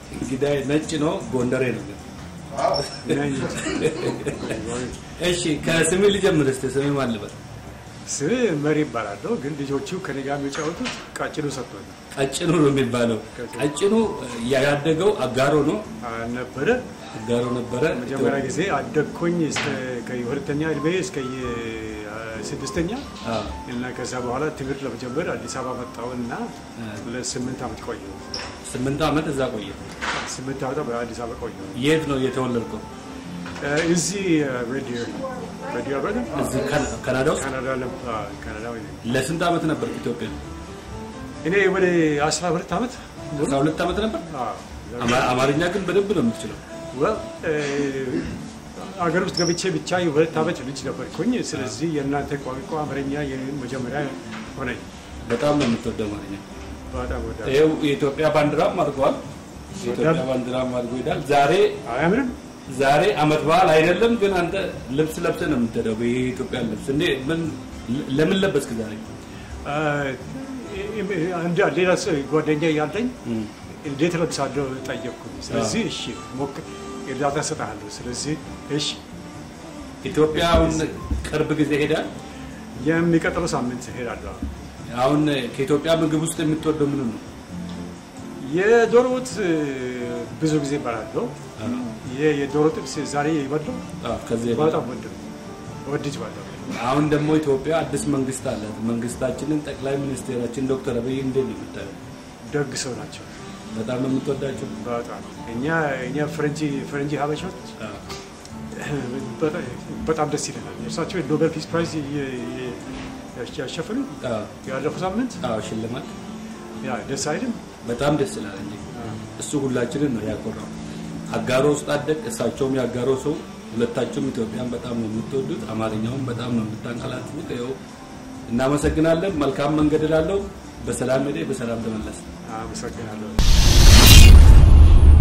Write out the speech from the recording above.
ግዳይ ነጭ ነው ጎንደሬ ነው አዎ እሺ ከስሜ ልጀምር እስቲ ስሜ ማን ልበል ስሜ መሪ ይባላል ግን ልጆቹ ከኔ ጋር የሚጫወቱት ቀጭኑ ሰጥቷል ቀጭኑ ነው የሚባለው ቀጭኑ ያያደገው አጋሮ ነው ነበረ አጋሮ ነበረ መጀመሪያ ጊዜ አደግኩኝ እስከ ከሁለተኛ እድሜ እስከ ስድስተኛ እና ከዛ በኋላ ትምህርት ለመጀመር አዲስ አበባ መጣሁና ለ8 አመት ቆየሁ 8 አመት እዛ ቆየሁ 8 አመት በአዲስ አበባ ቆየሁ የት ነው የተወለድከው እዚህ ሬዲዮ አበደ እዚህ ካናዳ ውስጥ ካናዳ ለስንት አመት ነበር ኢትዮጵያ እኔ ወደ 12 አመት 12 አመት ነበር አማርኛ ግን በደንብ ነው የምትችለው አገር ውስጥ ገብቼ ብቻ የሁለት አመት ልጅ ነበርኩኝ ስለዚህ የእናንተ ቋንቋ አማርኛ የመጀመሪያ ሆነኝ በጣም ነው የምትወደው አማርኛ በጣም ወዳለሁ ይኸው የኢትዮጵያ ባንዲራም አድርጓል የኢትዮጵያ ባንዲራም አድርጎ ይላል ዛሬ አመት በዓል አይደለም ግን አንተ ልብስ ለብሰህ ነው የምትሄደው በኢትዮጵያ ልብስ እንዴ ምን ለምን ለበስክ ዛሬ አንድ ሌላ ጓደኛ ያለኝ እንዴት ለብሳለሁ ጠየቅኩኝ ስለዚህ እሺ ሞክ እርዳታ ሰጣለሁ ስለዚህ እሺ ኢትዮጵያውን ቅርብ ጊዜ ሄዳል የሚቀጥለው ሳምንት ሄዳለሁ አሁን ከኢትዮጵያ ምግብ ውስጥ የምትወደው ምን ነው የዶሮ ወጥ ብዙ ጊዜ ባላለው የዶሮ ጥብስ ዛሬ ይበላው ከዚህ በጣም ወድጅ ባለው አሁን ደግሞ ኢትዮጵያ አዲስ መንግስት አለ መንግስታችንን ጠቅላይ ሚኒስትራችን ዶክተር አብይ እንደሚመጣው ደግ ሰው ናቸው በጣም ነው የምትወዳቸው በጣም እኛ ፍሬንጂ ሀበሾች በጣም ደስ ይለናል እርሳቸው ኖቤል ፒስ ፕራይዝ ያሸፈኑ ያለፈው ሳምንት ሽልማት ያ ደስ አይልም በጣም ደስ ይላል እንጂ እሱ ሁላችንን ነው ያቆራው አጋሮ ውስጥ አደግ እሳቸውም ያጋሮ ሰው ሁለታችሁም ኢትዮጵያን በጣም ነው የምትወዱት አማርኛውን በጣም ነው የምታንቀላጥፉት ይኸው እናመሰግናለን መልካም መንገድ ላለው በሰላም ሄደ በሰላም ተመለስ አመሰግናለሁ